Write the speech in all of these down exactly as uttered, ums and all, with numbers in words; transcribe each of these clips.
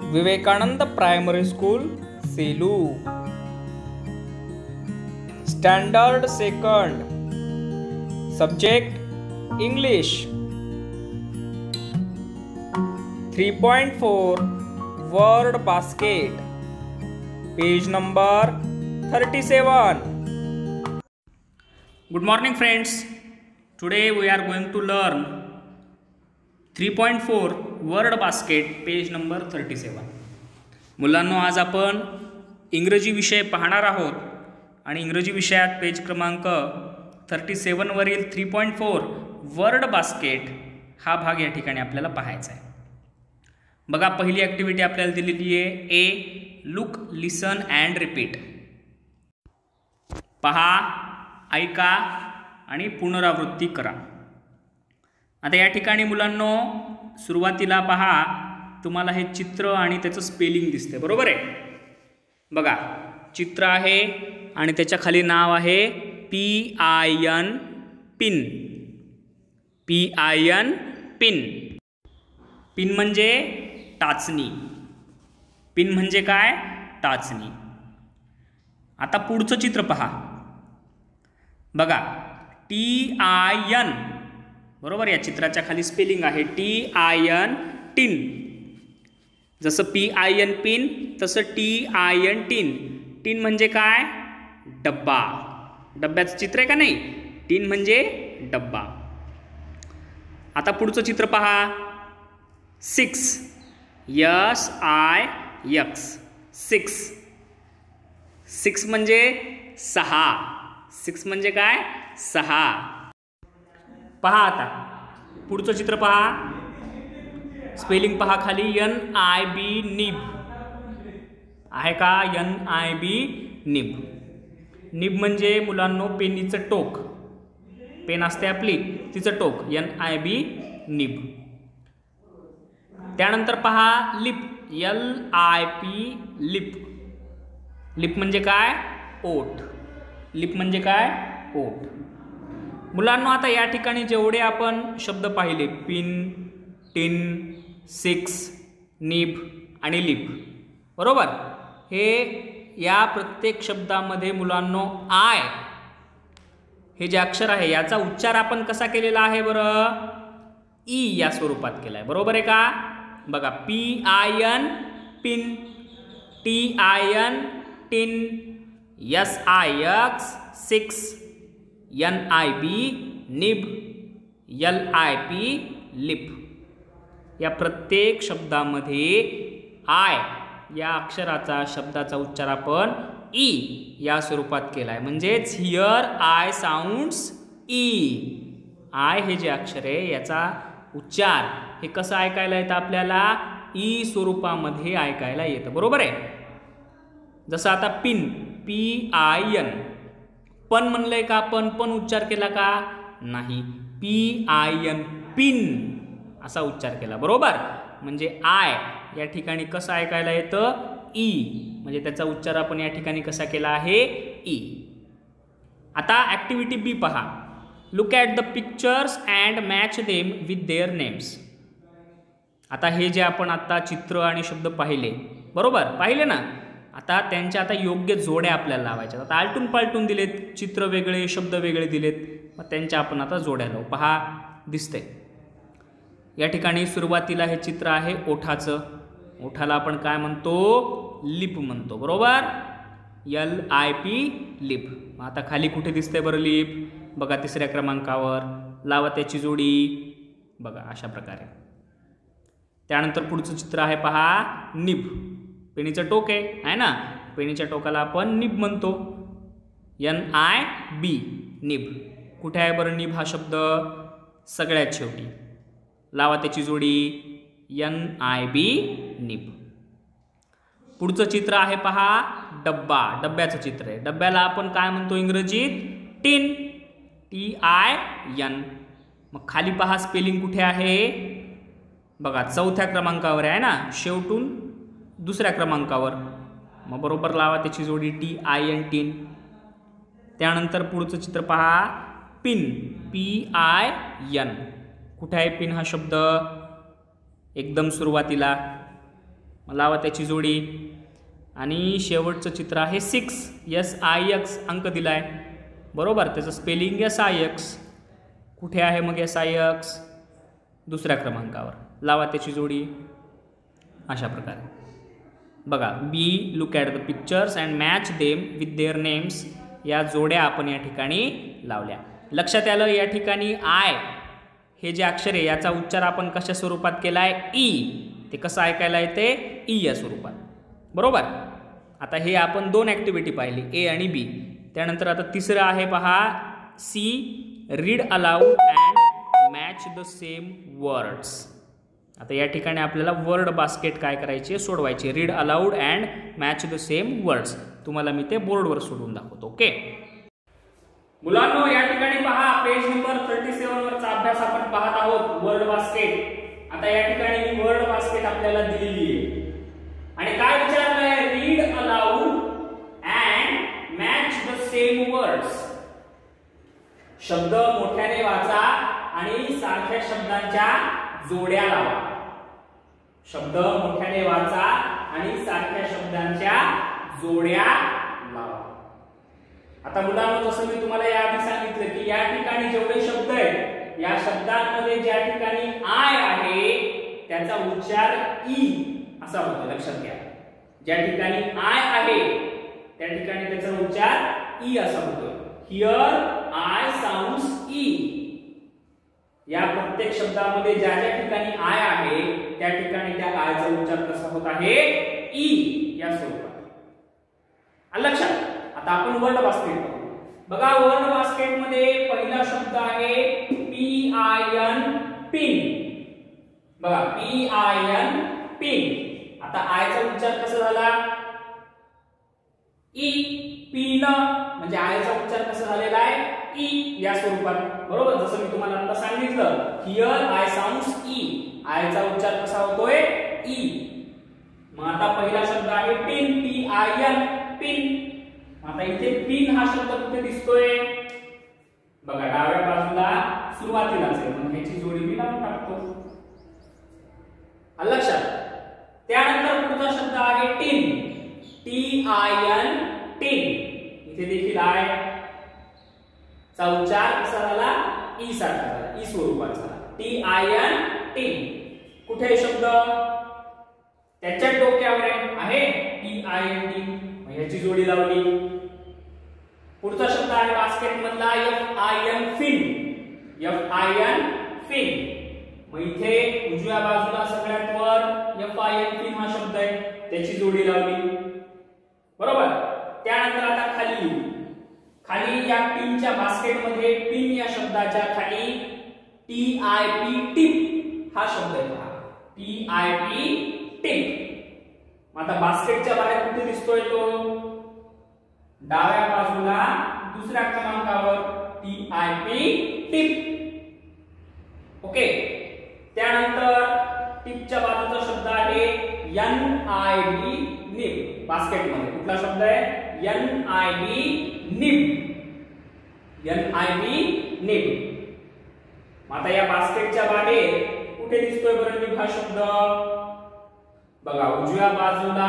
Vivekananda primary school Selu. Standard second, subject English. Three point four word basket, page number thirty seven. Good morning friends, today we are going to learn three point four word basket, page number thirty seven. मुलांनो, आज आपण इंग्रजी विषय पाहणार आहोत आणि इंग्रजी विषयात पेज क्रमांक थर्टी सेवनवरील three point four word basket हा भाग या ठिकाणी आपल्याला पाहायचा आहे। बघा, पहिली ॲक्टिव्हिटी आपल्याला दिलेली आहे, A look, listen and repeat. पहा, ऐका आणि पुनरावृत्ती करा। आता या ठिकाणी मुलांनो, सुरुवातीला पहा, तुम्हाला हे चित्र आणि त्याचं स्पेलिंग दिसते, बरोबर आहे? बघा, चित्र आहे आणि त्याच्या खाली नाव आहे P I N, pin. P I N, pin. Pin म्हणजे टाचणी। पिन म्हणजे काय? टाचणी। आता पुढचं चित्र पहा। बघा, टी आय एन, बरोबर? या चित्राच्या खाली स्पेलिंग आहे टी आय एन, टिन। जसं पी आय एन पिन, तसं T I N tin. Tin म्हणजे काय? डब्बा। डब्याचं चित्र आहे का नाही? टिन म्हणजे डब्बा। आता पुढचं चित्र पहा, six, S I X, six. Six म्हणजे सहा। सिक्स म्हणजे काय? सहा। पहा, आता पुढचं चित्र पहा, स्पेलिंग पहा खाली, एन आय बी, निब आहे का? N I B, nib. Nib म्हणजे मुलांनो पेनीचं टोक। पेन असते आपली, तिचं टोक, एन आय बी, निब। त्यानंतर पहा, lip, L I P, lip. Lip म्हणजे काय? ओठ। लिप म्हणजे काय? ओठ। मुलांनो, आता या ठिकाणी जेवढे आपण शब्द पाहिले, पिन, टिन, सिक्स, निब आणि लिप, बरोबर? हे या प्रत्येक शब्दामध्ये मुलांनो आय हे जे अक्षर आहे याचा उच्चार आपण कसा केलेला आहे बरं? ई या स्वरूपात केला आहे, बरोबर आहे का? बघा, P I N, pin, T I N, tin, S I X, six, N I B, nib, L I P, lip. या प्रत्येक शब्दामध्ये आय या अक्षराचा, शब्दाचा उच्चार आपण ई या स्वरूपात केला आहे। म्हणजेच here I sounds E. I हे जे अक्षर आहे याचा उच्चार हे कसं ऐकायला येतं आपल्याला? ई स्वरूपामध्ये ऐकायला येतं, बरोबर आहे? जसं आता पिन, पी आय एन, पण म्हणलंय का आपण? पण उच्चार केला का? नाही, पी आय एन, पिन असा उच्चार केला, बरोबर? म्हणजे आय या ठिकाणी कसं ऐकायला येतं? ई, म्हणजे त्याचा उच्चार आपण या ठिकाणी कसा केला आहे? ई। आता ॲक्टिव्हिटी बी पहा, look at the pictures and match them with their names. आता हे जे आपण आता चित्र आणि शब्द पाहिले, बरोबर? पाहिले ना? आता त्यांच्या आता योग्य जोड्या आपल्याला लावायच्या। आता आलटून पालटून दिलेत, चित्र वेगळे, शब्द वेगळे दिलेत, मग त्यांच्या आपण आता जोड्या लावू। पहा, दिसतंय या ठिकाणी सुरुवातीला हे चित्र आहे ओठाचं। ओठाला आपण काय म्हणतो? लिप म्हणतो, बरोबर? L I P, lip. आता खाली कुठे दिसतंय बरं लिप? बघा, तिसऱ्या क्रमांकावर। लावा त्याची जोडी, बघा अशा प्रकारे। त्यानंतर पुढचं चित्र आहे पहा, निब। पेनीचं टोक आहे, आहे ना? पेनीच्या टोकाला आपण निब म्हणतो, एन आय बी, निब। कुठे आहे बरं निब हा शब्द? सगळ्यात शेवटी। लावा त्याची जोडी, एन आय बी, निब। पुढचं चित्र आहे पहा, डब्बा। डब्याचं चित्र आहे। डब्याला आपण काय म्हणतो इंग्रजीत? Tin, T I N. मग खाली पहा, स्पेलिंग कुठे आहे? बघा, चौथ्या क्रमांकावर आहे ना, शेवटून दुसऱ्या क्रमांकावर। मग बरोबर लावा त्याची जोडी, टी आय एन, टिन। त्यानंतर पुढचं चित्र पहा, पिन, पी आय एन। कुठे आहे पिन हा शब्द? एकदम सुरुवातीला। लावा त्याची जोडी. आणि शेवटचं चित्र आहे सिक्स, एस आय एक्स अंक दिलाय बरोबर. त्याचं स्पेलिंग एस आय एक्स. कुठे आहे मग एस आय एक्स? दुसऱ्या क्रमांकावर. लावा त्याची जोडी अशा प्रकारे. बघा, B look at the pictures and match them with their names. या जोड्या आपण या ठिकाणी लावल्या. लक्षात आलं या ठिकाणी आय हे जे अक्षर आहे याचा उच्चार आपण कशा स्वरूपात केला आहे? ई. ते कसं ऐकायला येते? ई या स्वरूपात बरोबर. आता हे आपण दोन ॲक्टिव्हिटी पाहिली, ए आणि बी. त्यानंतर आता तिसरं आहे पहा, C, read aloud and match the same words. आता या ठिकाणी आपल्याला वर्ड बास्केट काय करायचे? सोडवायचे. Read aloud and match the same words. तुम्हाला मी ते बोर्डवर सोडून दाखवतो. ओके मुलांनो, या ठिकाणी पहा पेज नंबर सदतीस वरचा अभ्यास आपण पाहत आहोत, वर्ड बास्केट. आता या ठिकाणी वर्ड बास्केट आपल्याला दिलेली आहे आणि काय विचारलं आहे? Read aloud and match the same words. शब्द मोठ्याने वाचा आणि सारख्या शब्दांच्या जोड्या लावा. शब्द मोठ्याने वाचा आणि सारख्या शब्दांच्या जोड्या लावा. आता मुलांनो, जसं मी तुम्हाला याआधी सांगितलं की या ठिकाणी जेवढे शब्द आहेत या शब्दांमध्ये ज्या ठिकाणी आय आहे त्याचा उच्चार ई असा होतो. लक्षात घ्या, ज्या ठिकाणी आय आहे त्या ठिकाणी त्याचा उच्चार ई असा होतो. Here I sounds E. या प्रत्येक शब्दामध्ये ज्या ज्या ठिकाणी आय आहे त्या ठिकाणी त्या आयचा उच्चार कसा होत आहे? ई या स्वरूपात. लक्षात. आता आपण वर्ड बास्केट बघू. बघा, वर्ड बास्केट मध्ये पहिला शब्द आहे पी आय एन, पिन. बघा, पी आय एन, पिन. आता आयचा उच्चार कसा झाला? ई. पिन म्हणजे आयचा उच्चार कसा झालेला आहे? ई या स्वरूपात बरोबर. जसं मी तुम्हाला आता सांगितलं, हिअर आय साऊंड्स ई. आयचा उच्चार कसा होतोय? ई. मग आता पहिला शब्द आहे pin, P I N, pin. आता इथे पिन हा शब्द कुठे दिसतोय? बघा, डाव्या बाजूला सुरुवातीलाच आहे. मग ह्याची जोडी मी लावून टाकतो. लक्षात. त्यानंतर पुढचा शब्द आहे tin, T I N, tin. इथे देखील आय चा उच्चार कसा झाला? ई सारखा झाला, ई स्वरूपात झाला. T I N, tin. कुठे शब्द? त्याच्या डोक्यावर आहे टी आय एन, टिन. ह्याची जोडी लावली. पुढचा शब्द आहे बास्केट मधला F I N, fin. F I N, fin. मग इथे उजव्या बाजूला सगळ्यात वर एफ आय एन, फिन हा शब्द आहे, त्याची जोडी लावली बरोबर. त्यानंतर आता खाली खाली या पिनच्या बास्केट मध्ये पिन या शब्दाच्या खाली टी आय पी, टिप हा शब्द आहे. T I P, tip. आता बास्केटच्या बाहेर कुठे दिसतोय तो? डाव्या बाजूला दुसऱ्या क्रमांकावर T I P, tip. Okay. त्यानंतर टिपच्या बाजूचा शब्द आहे N I B, nib. Basket मध्ये कुठला शब्द आहे? N I B, nib. N I B, nib. आता या बास्केटच्या बाहेर कुठे दिसतोय बरं निब हा शब्द? बघा, उजव्या बाजूला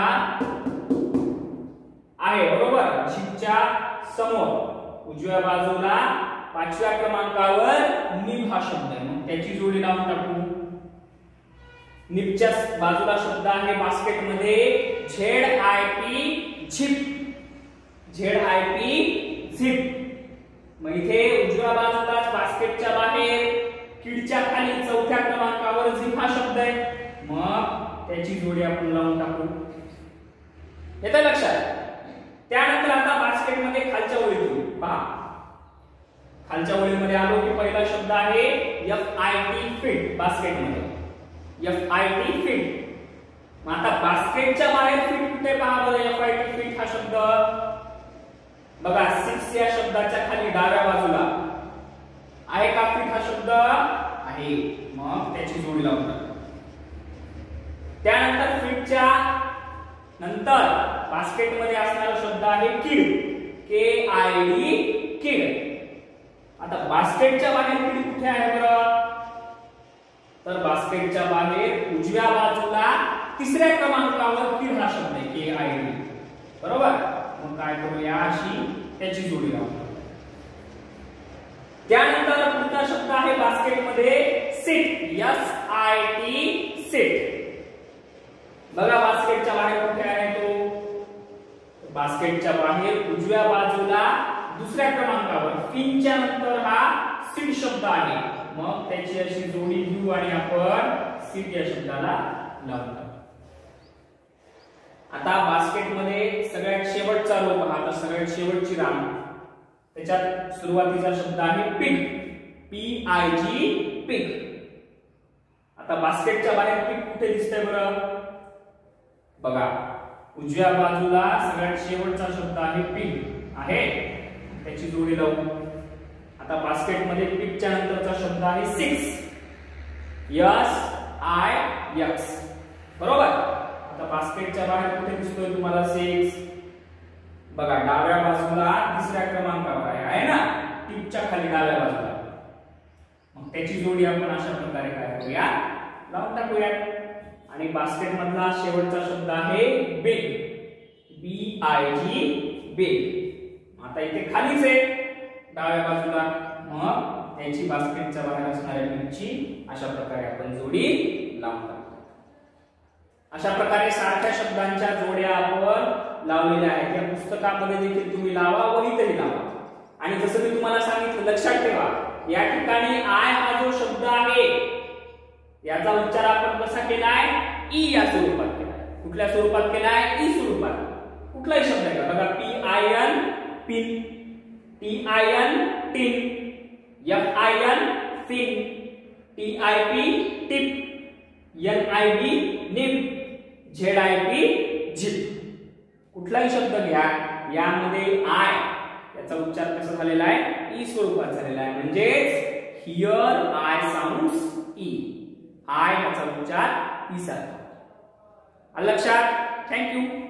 आहे बरोबर. जीच्या समोर उजव्या बाजूला पाचव्या क्रमांकावर निब हा शब्द आहे. मग त्याची जोडी लावून टाकू. निबच्या बाजूला शब्द आहे बास्केट मध्ये Z I P, zip. Z I P, zip. मग इथे उजव्या बाजूलाच बास्केटच्या बाहेर किडच्या खाली चौथ्या क्रमांकावर झिप हा शब्द आहे. मग त्याची जोडी आपण लावून टाकू. येतं लक्षात. त्यानंतर आता बास्केट मध्ये खालच्या ओळीतून पहा. खालच्या ओळीमध्ये आलो की पहिला शब्द आहे F I T, fit. Basket मध्ये एफ आय टी, फिट. मग आता बास्केटच्या बाहेर फिट कुठे? पहा बरं, एफ आय टी, फिट हा शब्द. बघा, सिक्स या शब्दाच्या खाली डाव्या बाजूला आहे का फिट हा शब्द? आहे. मग त्याची जोडी लावून टाकू. त्यानंतर फिटच्या नंतर बास्केट मध्ये असणारा शब्द आहे किड, के आय डी, किड. आता बास्केटच्या बाहेर किड कुठे आहे बरं? तर बास्केटच्या बाहेर उजव्या बाजूला तिसऱ्या क्रमांकावर फिर हा शब्द आहे के आय डी, बरोबर. मग काय करूया, अशी त्याची जोडी लावू. त्यानंतर पुढचा शब्द आहे बास्केटमध्ये sit, S I T sit. बघा बास्केटच्या बाहेर कुठे आहे तो, बास्केटच्या बाहेर उजव्या बाजूला दुसऱ्या क्रमांकावर फिनच्या नंतर हा सीट शब्द आहे. मग त्याची अशी जोडी घेऊ आणि आपण सीट या शब्दाला लावू. आता बास्केटमध्ये सगळ्यात शेवटचा रो पहा, आता सगळ्यात शेवटची रांग, त्याच्यात सुरुवातीचा शब्द आहे pig, P I G pig. आता बास्केटच्या बाहेर पिग कुठे दिसतंय बरं, बघा उजव्या बाजूला सगळ्यात शेवटचा शब्द आहे पिग आहे, त्याची जोडी लावू. आता बास्केटमध्ये पिगच्या नंतरचा शब्द आहे सिक्स, एस आय एक्स, बरोबर. आता बास्केटच्या बाहेर कुठे दिसतोय तुम्हाला सिक्स, बघा डाव्या बाजूला तिसऱ्या क्रमांकावर आहे, आहे ना, टिपच्या खाली डाव्या बाजूला. मग त्याची जोडी आपण अशा प्रकारे काय करूया, लावून टाकूया. आणि बास्केट मधला शेवटचा शब्द आहे big, B I G big. आता इथे खालीच आहे डाव्या बाजूला, मग त्याची बास्केटच्या बाहेर असणाऱ्या बिगची अशा प्रकारे आपण जोडी लावून टाकू. अशा प्रकारे सारख्या शब्दांच्या जोड्या आपण लावलेल्या आहेत. या पुस्तकामध्ये देखील तुम्ही लावा, वहीतही लावा. आणि जसं मी तुम्हाला सांगितलं, लक्षात ठेवा या ठिकाणी आय हा जो शब्द आहे याचा उच्चार आपण कसा केलाय, ई या स्वरूपात केलाय. कुठल्या स्वरूपात केलाय, ई स्वरूपात. कुठलाही शब्द आहे का, बघा P I N pin, T I N tin, F I N fin, T I P tip, N I B nip, Z I P zip. कुठलाही शब्द घ्या, यामध्ये आय याचा उच्चार कसा झालेला आहे, ई स्वरूपात झालेला आहे. म्हणजे here I sounds E, I याचा उच्चार ई सारखा. लक्षात. थँक्यू.